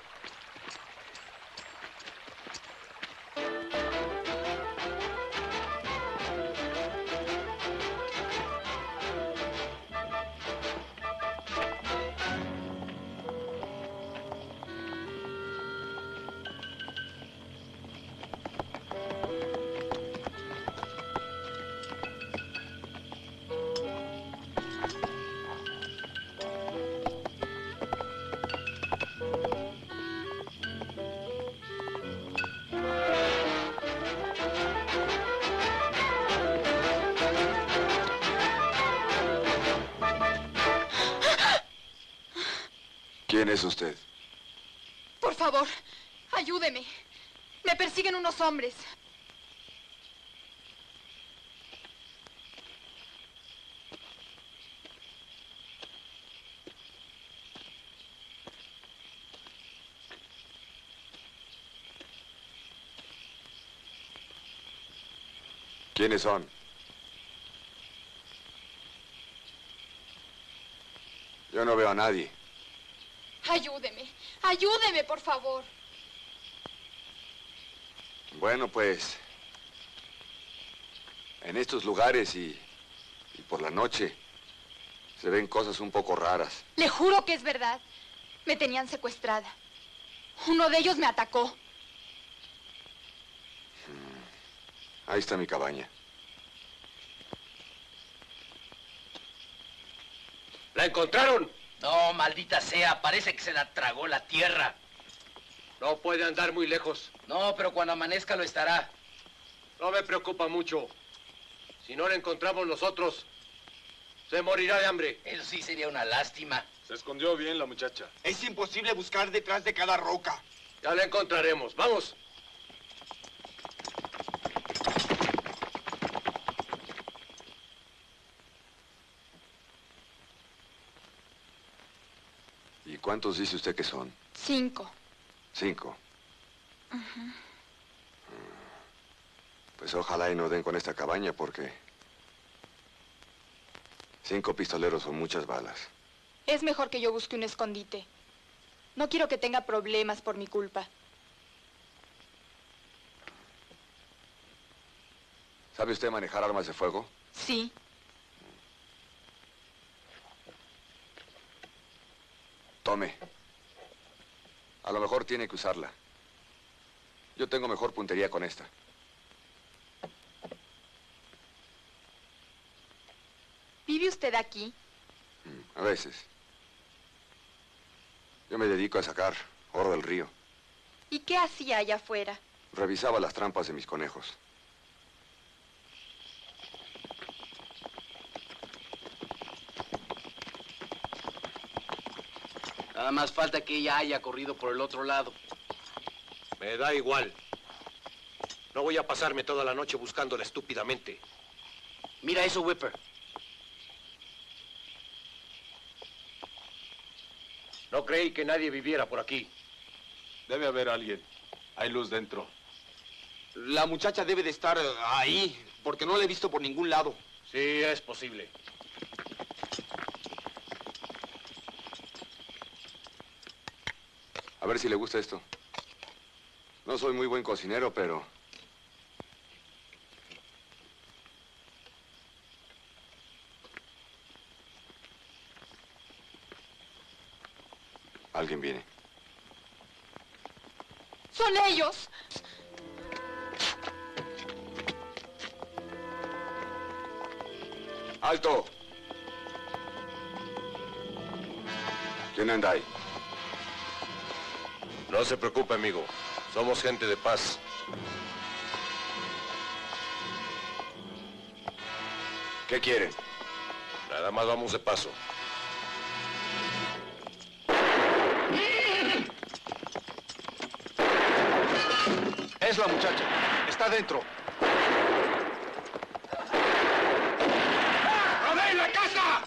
¿Quién es usted? Por favor, ayúdeme. Me persiguen unos hombres. ¿Quiénes son? Yo no veo a nadie. Ayúdeme, ayúdeme, por favor. Bueno, pues... en estos lugares y, y por la noche se ven cosas un poco raras. Le juro que es verdad. Me tenían secuestrada. Uno de ellos me atacó. Ahí está mi cabaña. ¿La encontraron? No, maldita sea, parece que se la tragó la tierra. No puede andar muy lejos. No, pero cuando amanezca lo estará. No me preocupa mucho. Si no la encontramos nosotros, se morirá de hambre. Eso sí sería una lástima. Se escondió bien la muchacha. Es imposible buscar detrás de cada roca. Ya la encontraremos. ¡Vamos! ¿Y cuántos dice usted que son? Cinco. Cinco. Ujú. Pues ojalá y no den con esta cabaña porque... cinco pistoleros son muchas balas. Es mejor que yo busque un escondite. No quiero que tenga problemas por mi culpa. ¿Sabe usted manejar armas de fuego? Sí. Tome. A lo mejor tiene que usarla. Yo tengo mejor puntería con esta. ¿Vive usted aquí? A veces. Yo me dedico a sacar oro del río. ¿Y qué hacía allá afuera? Revisaba las trampas de mis conejos. Nada más falta que ella haya corrido por el otro lado. Me da igual. No voy a pasarme toda la noche buscándola estúpidamente. Mira eso, Whipper. No creí que nadie viviera por aquí. Debe haber alguien. Hay luz dentro. La muchacha debe de estar ahí, porque no la he visto por ningún lado. Sí, es posible. A ver si le gusta esto. No soy muy buen cocinero, pero... alguien viene. Son ellos. ¡Alto! ¿Quién anda ahí? No se preocupe, amigo. Somos gente de paz. ¿Qué quieren? Nada más vamos de paso. Es la muchacha. Está dentro. ¡Rodeen la casa!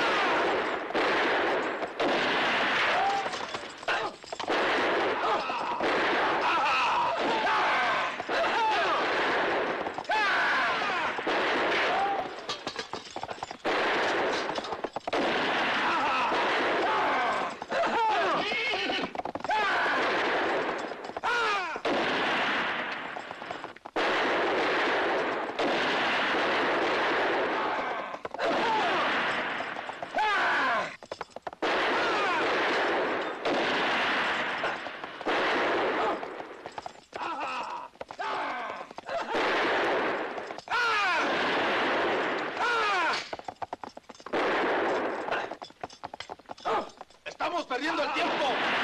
¡Estamos perdiendo el tiempo!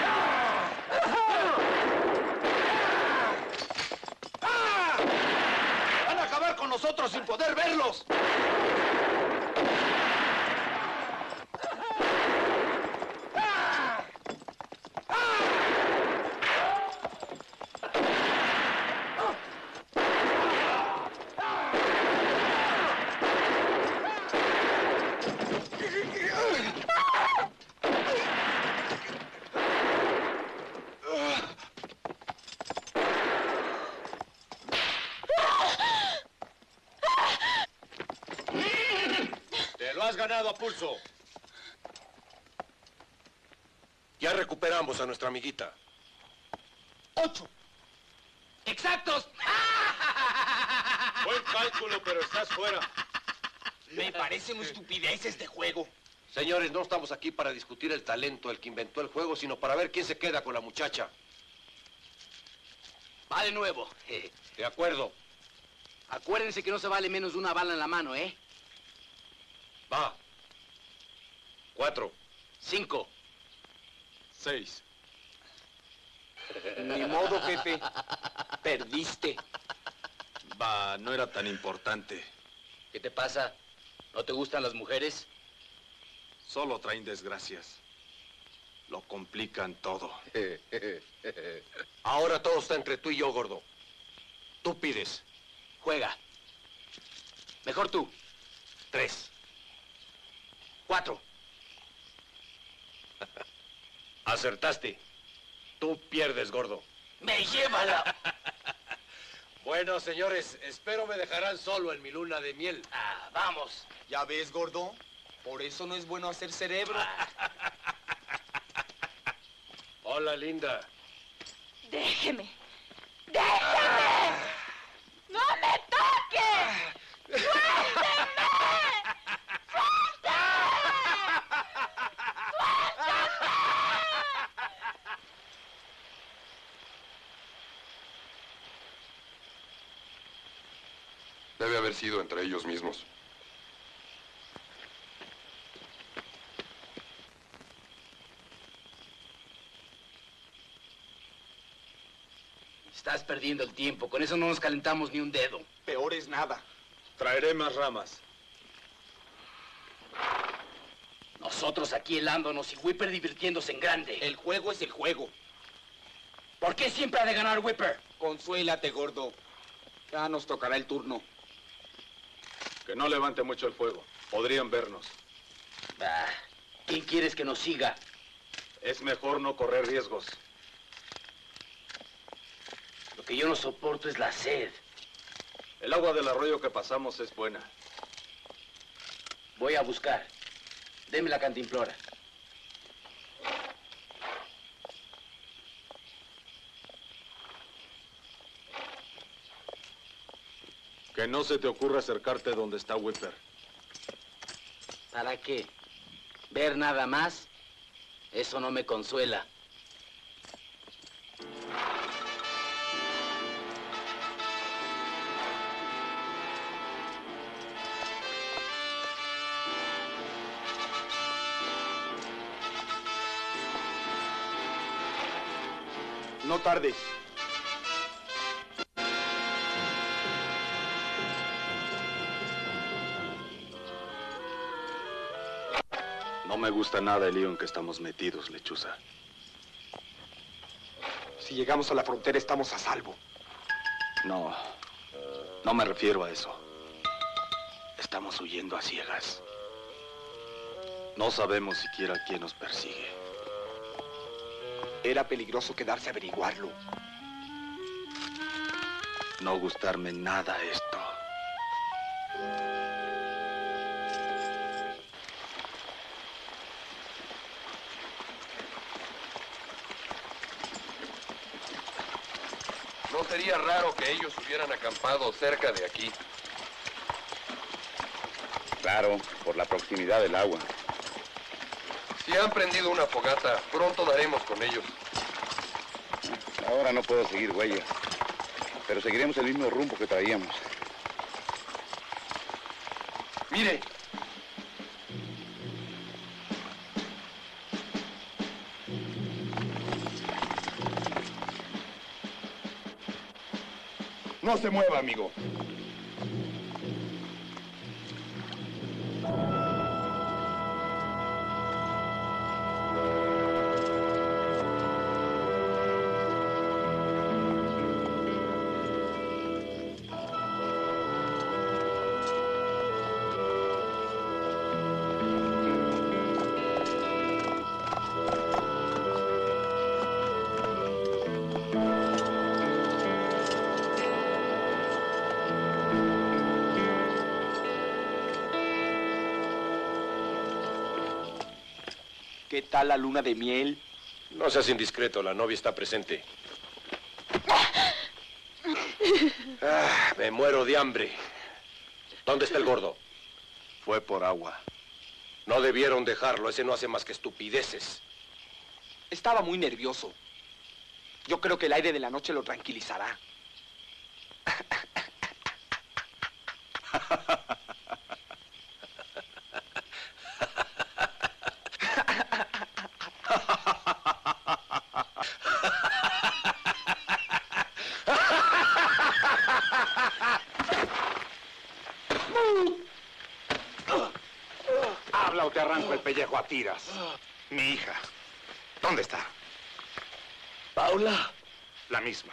¡Van a acabar con nosotros sin poder verlos! Lo has ganado a pulso. Ya recuperamos a nuestra amiguita. ¡Ocho! ¡Exactos! Buen cálculo, pero estás fuera. Me parecen estupideces este juego. Señores, no estamos aquí para discutir el talento del que inventó el juego, sino para ver quién se queda con la muchacha. Va de nuevo. De acuerdo. Acuérdense que no se vale menos de una bala en la mano, ¿eh? Va. Cuatro. Cinco. Seis. Ni modo, jefe. Perdiste. Va, no era tan importante. ¿Qué te pasa? ¿No te gustan las mujeres? Solo traen desgracias. Lo complican todo. Ahora todo está entre tú y yo, gordo. Tú pides. Juega. Mejor tú. Tres. Cuatro. Acertaste. Tú pierdes, gordo. ¡Me llévala! Bueno, señores, espero me dejarán solo en mi luna de miel. Ah, vamos. ¿Ya ves, gordo? Por eso no es bueno hacer cerebro. Hola, linda. Déjeme. ¡Déjeme! ¡No me toque! ¡Suélteme! Debe haber sido entre ellos mismos. Estás perdiendo el tiempo. Con eso no nos calentamos ni un dedo. Peor es nada. Traeré más ramas. Nosotros aquí helándonos y Whipper divirtiéndose en grande. El juego es el juego. ¿Por qué siempre ha de ganar Whipper? Consuélate, gordo. Ya nos tocará el turno. Que no levante mucho el fuego. Podrían vernos. Bah, ¿quién quieres que nos siga? Es mejor no correr riesgos. Lo que yo no soporto es la sed. El agua del arroyo que pasamos es buena. Voy a buscar. Deme la cantimplora. Que no se te ocurra acercarte donde está Whipper. ¿Para qué? ¿Ver nada más? Eso no me consuela. No tardes. No me gusta nada el lío en que estamos metidos, Lechuza. Si llegamos a la frontera, estamos a salvo. No, no me refiero a eso. Estamos huyendo a ciegas. No sabemos siquiera quién nos persigue. Era peligroso quedarse a averiguarlo. No gustarme nada esto. No sería raro que ellos hubieran acampado cerca de aquí. Claro, por la proximidad del agua. Si han prendido una fogata, pronto daremos con ellos. Ahora no puedo seguir huellas, pero seguiremos el mismo rumbo que traíamos. Mire. No se mueva, amigo. ¿Qué tal la luna de miel? No seas indiscreto, la novia está presente. Ah, me muero de hambre. ¿Dónde está el gordo? Fue por agua. No debieron dejarlo, ese no hace más que estupideces. Estaba muy nervioso. Yo creo que el aire de la noche lo tranquilizará. Habla o te arranco el pellejo a tiras. Mi hija, ¿dónde está? Paula. La misma.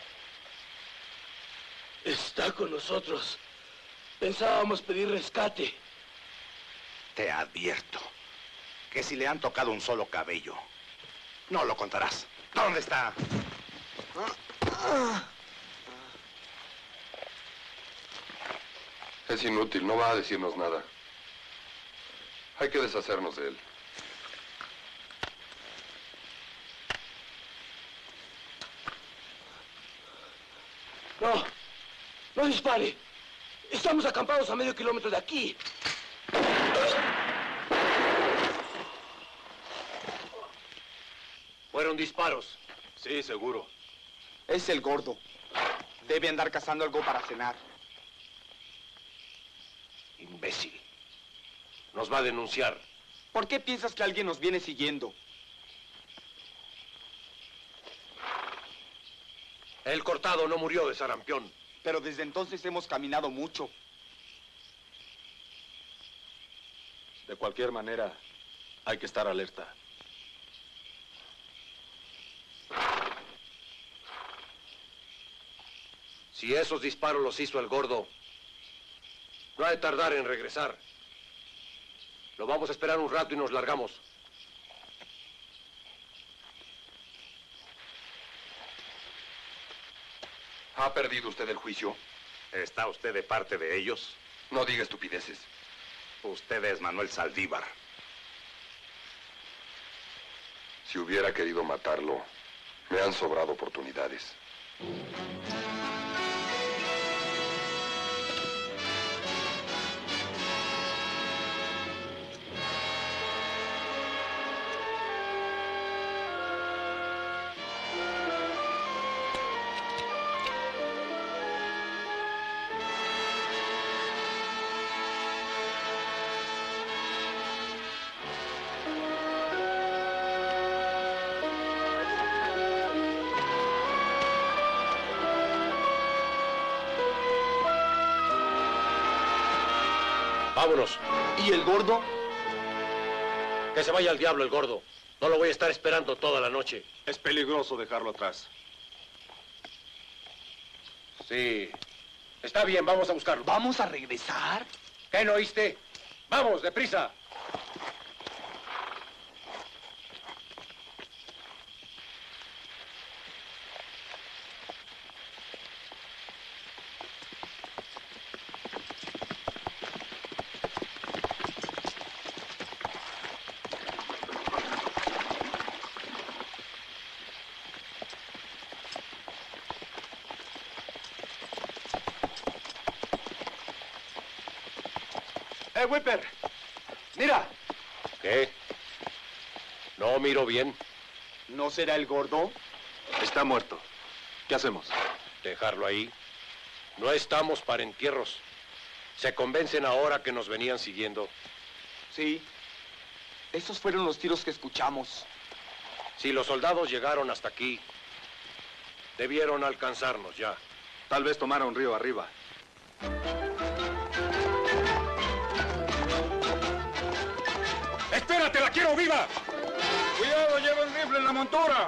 Está con nosotros. Pensábamos pedir rescate. Te advierto que si le han tocado un solo cabello, no lo contarás. ¿Dónde está? Es inútil, no va a decirnos nada. Hay que deshacernos de él. No, no dispare. Estamos acampados a medio kilómetro de aquí. Fueron disparos. Sí, seguro. Es el gordo. Debe andar cazando algo para cenar. Imbécil. Nos va a denunciar. ¿Por qué piensas que alguien nos viene siguiendo? El cortado no murió de sarampión. Pero desde entonces hemos caminado mucho. De cualquier manera, hay que estar alerta. Si esos disparos los hizo el gordo, no ha de tardar en regresar. Lo vamos a esperar un rato y nos largamos. ¿Ha perdido usted el juicio? ¿Está usted de parte de ellos? No diga estupideces. Usted es Manuel Saldívar. Si hubiera querido matarlo, me han sobrado oportunidades. Vámonos. ¿Y el gordo? Que se vaya al diablo el gordo. No lo voy a estar esperando toda la noche. Es peligroso dejarlo atrás. Sí. Está bien, vamos a buscarlo. ¿Vamos a regresar? ¿Qué no oíste? ¡Vamos, deprisa! ¡Eh, Whipper! ¡Mira! ¿Qué? No miro bien. ¿No será el gordo? Está muerto. ¿Qué hacemos? Dejarlo ahí. No estamos para entierros. Se convencen ahora que nos venían siguiendo. Sí. Esos fueron los tiros que escuchamos. Si los soldados llegaron hasta aquí, debieron alcanzarnos ya. Tal vez tomaron río arriba. ¡Espérate, la quiero viva! ¡Cuidado, lleva el rifle en la montura!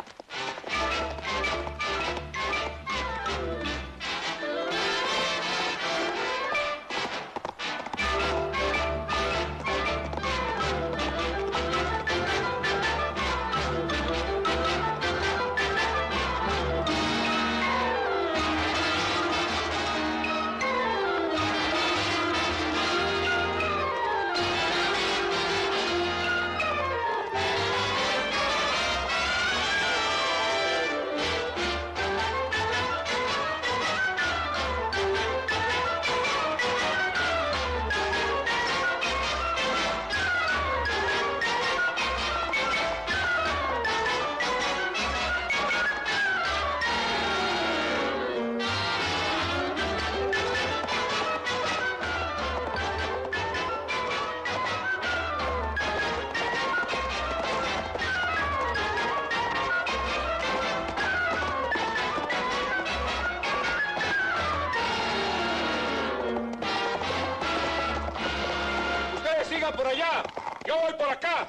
Por allá, yo voy por acá.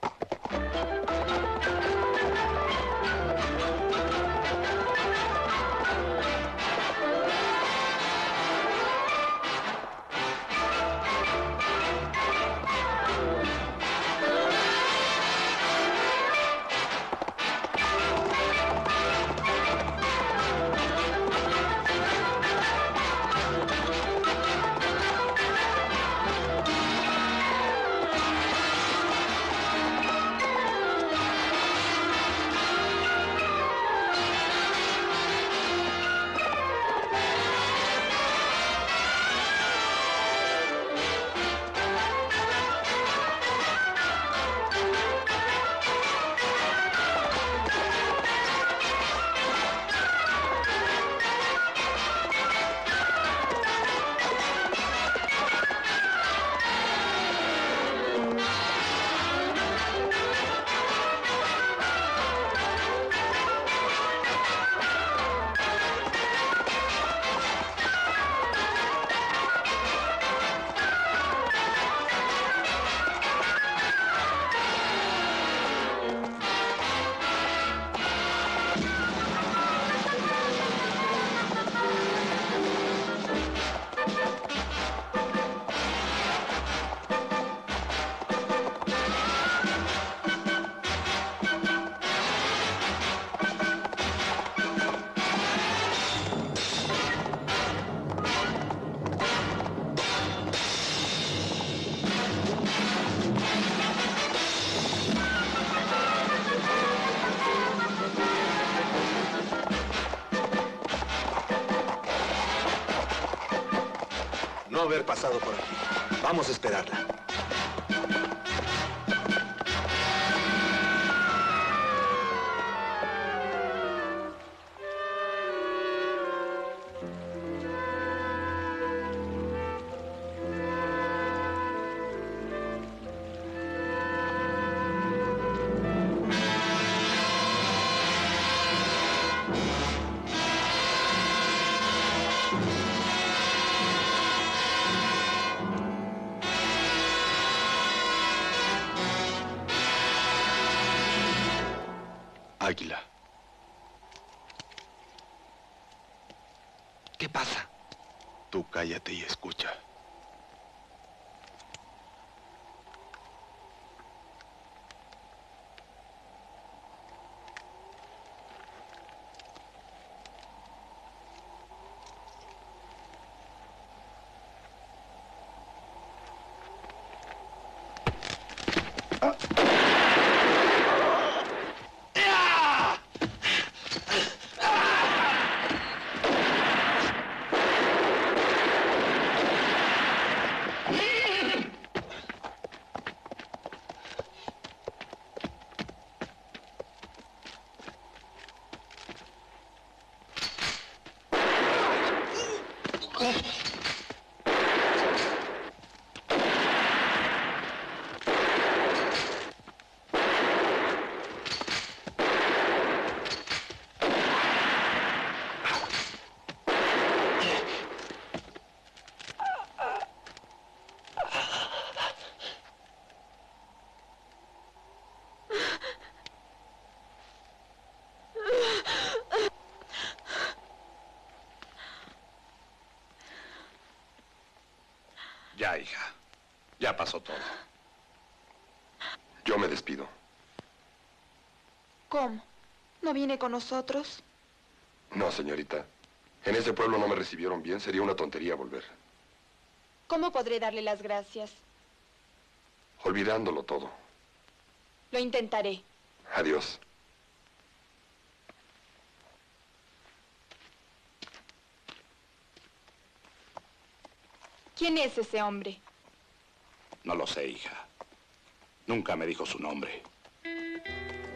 No haber pasado por aquí. Vamos a esperarla. Águila. ¿Qué pasa? Tú cállate y escucha. Ya, hija. Ya pasó todo. Yo me despido. ¿Cómo? ¿No viene con nosotros? No, señorita. En ese pueblo no me recibieron bien. Sería una tontería volver. ¿Cómo podré darle las gracias? Olvidándolo todo. Lo intentaré. Adiós. ¿Quién es ese hombre? No lo sé, hija. Nunca me dijo su nombre.